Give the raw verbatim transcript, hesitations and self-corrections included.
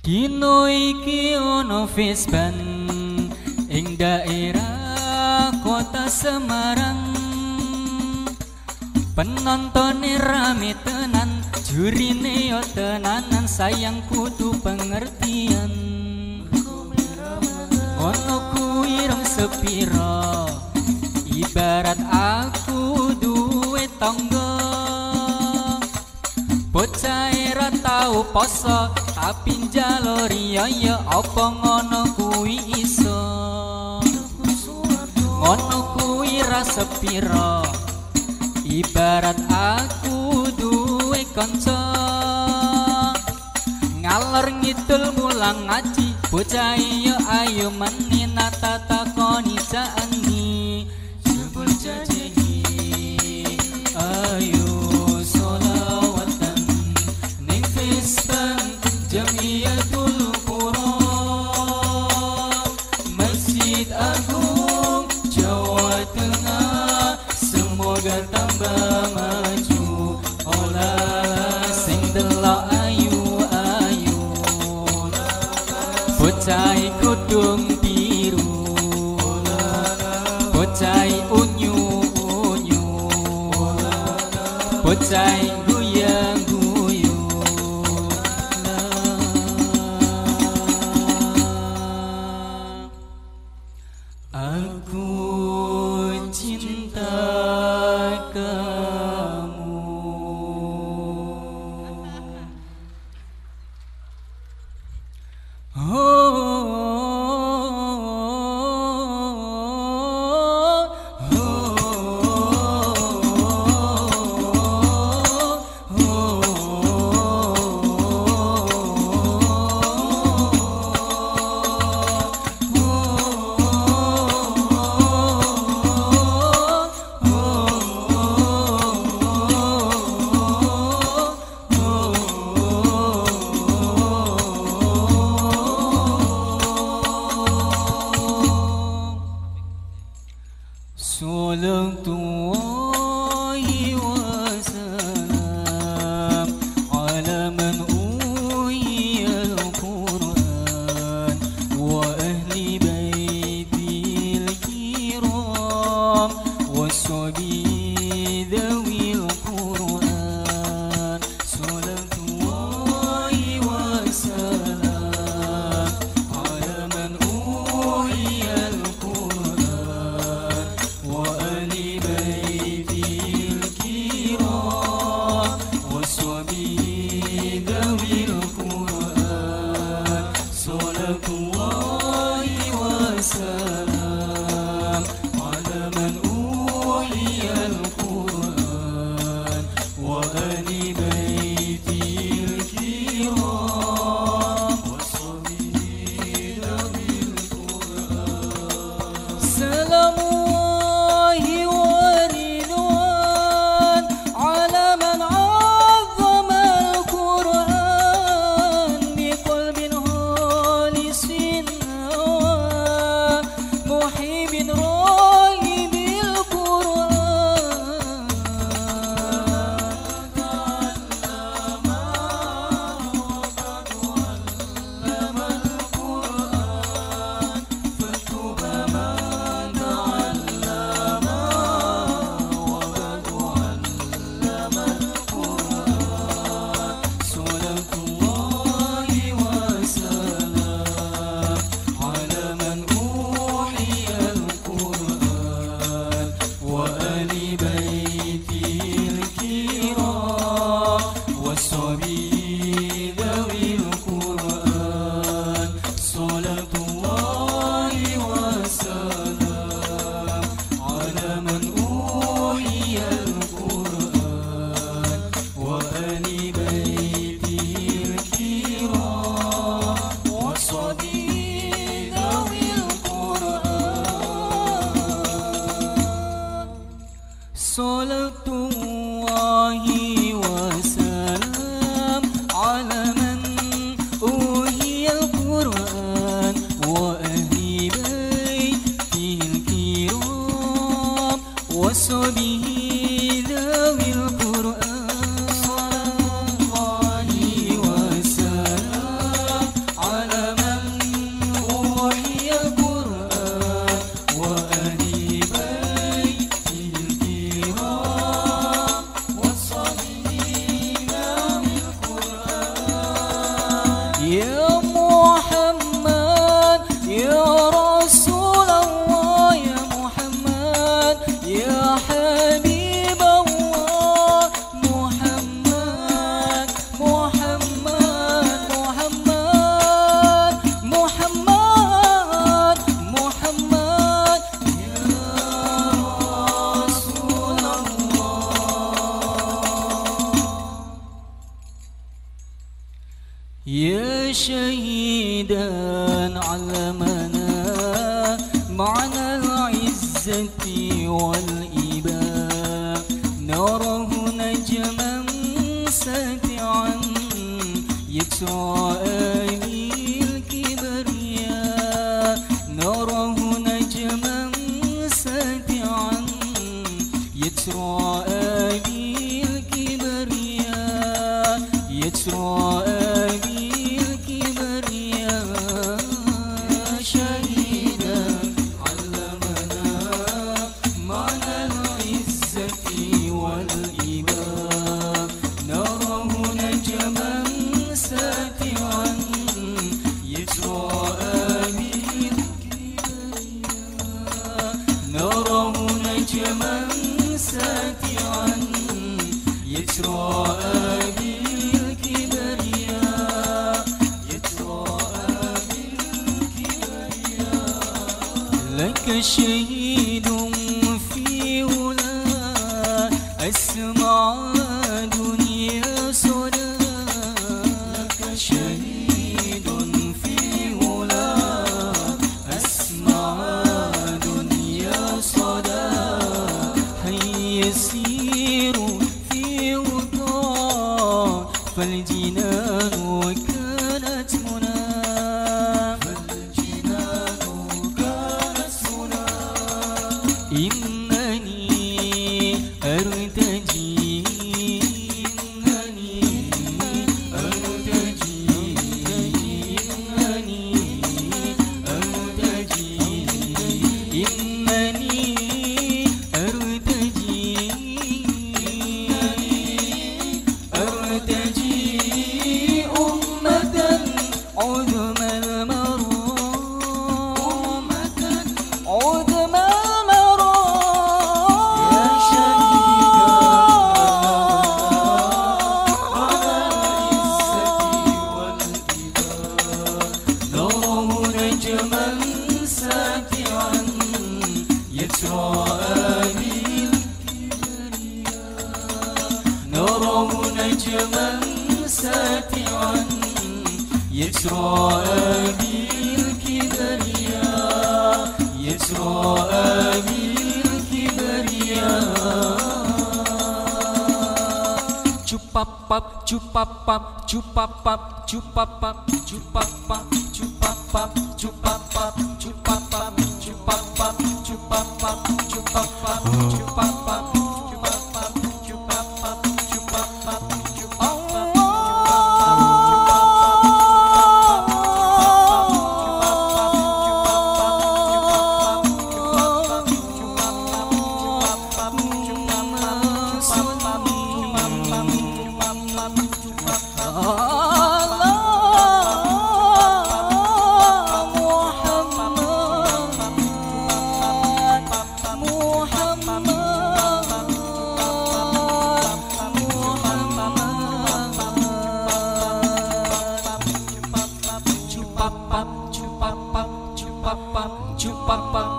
Dino iki ono Vesban ing daerah kota Semarang. Penontonnya rame tenan, jurine yo tenanan, sayang kudu pengertian. Ono kuwi rong sepiro, ibarat aku duwe tangga. Bocah ora tau poso tapi njalo riya ya apa ngono kuwi iso. Ngono kuwi ra sepiro, ibarat aku duwe kanca. Ngalor ngidul mulang ngaji, bocah yo ayo meninata takoni jaani. Jebul jajehi ayo sholawatan ning Vesban Jamiatul Qura, Masjid Agung Jawa Tengah. Semoga tambah maju, olah sing delok ayu-ayu. Bocah kudung biru, bocah unyu-unyu, bocah guyang-guyu. Aku cinta kamu. Ya Muhammad, Ya Rasulullah, Ya Muhammad, Ya Habib Allah, Muhammad, Muhammad, Muhammad, Muhammad, Muhammad, Ya Rasulullah. يا شهيدا علمنا معنى العزة والإباء، نراه نجما ساتعا يتراءى بالكبرياء، نراه نجما ساتعا يتراءى بالكبرياء، يتراءى يتراءى بالكبرياء، يتراءى بالكبرياء. لك شهيد في علا أسمع دنيا صدى، لك شهيد في علا أسمع دنيا صدى، يسير فالجنان كانت منى، فالجنان كانت منى. إنني أرتجي، إنني أرتجي، إنني أرتجي، إنني أرتجي، أرتجي عظم المرام، عظم المرام. يا شهيدا على العزة والإباء، نراه نجما ساتعا يتراءى بالكبرياء، نراه نجما ساتعا يتراءى بالكبرياء، يتراءى بالكبرياء. Chupapap, chupapap, chupapap, chupapap, chupapap, chupapap, chupapap, chupapap, chupapap, chupapap, chupapap, chupapap. Chupapap, chupapap, chupapap, chupapap.